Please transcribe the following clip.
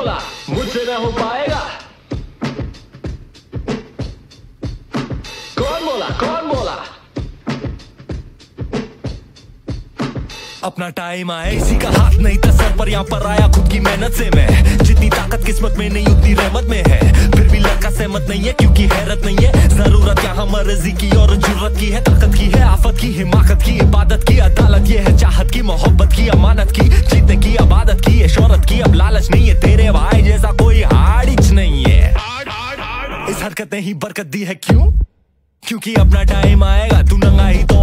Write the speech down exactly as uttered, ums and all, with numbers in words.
बोला मुझसे न हो पाएगा? कौन बोला कौन बोला? अपना टाइम आया इसी का हाथ नहीं था सर पर, यहाँ पर आया खुद की मेहनत से मैं। जितनी ताकत किस्मत में नहीं उतनी रहमत में है, फिर भी लड़का सहमत नहीं है क्योंकि हैरत नहीं है। जरूरत यहाँ मर्जी की और जरूरत की है, ताकत की है, आफत की, हिमाकत की, इबादत की, अदालत ये है, चाहत की, मोहब्बत की, अमानत की, जीतने की, आबादत की, शोहरत की। अब लालच नहीं है, तेरे भाई जैसा कोई हाड़िच नहीं है। इस हरकत ने ही बरकत दी है, क्यों? क्योंकि अपना टाइम आएगा, तू नंगा ही तो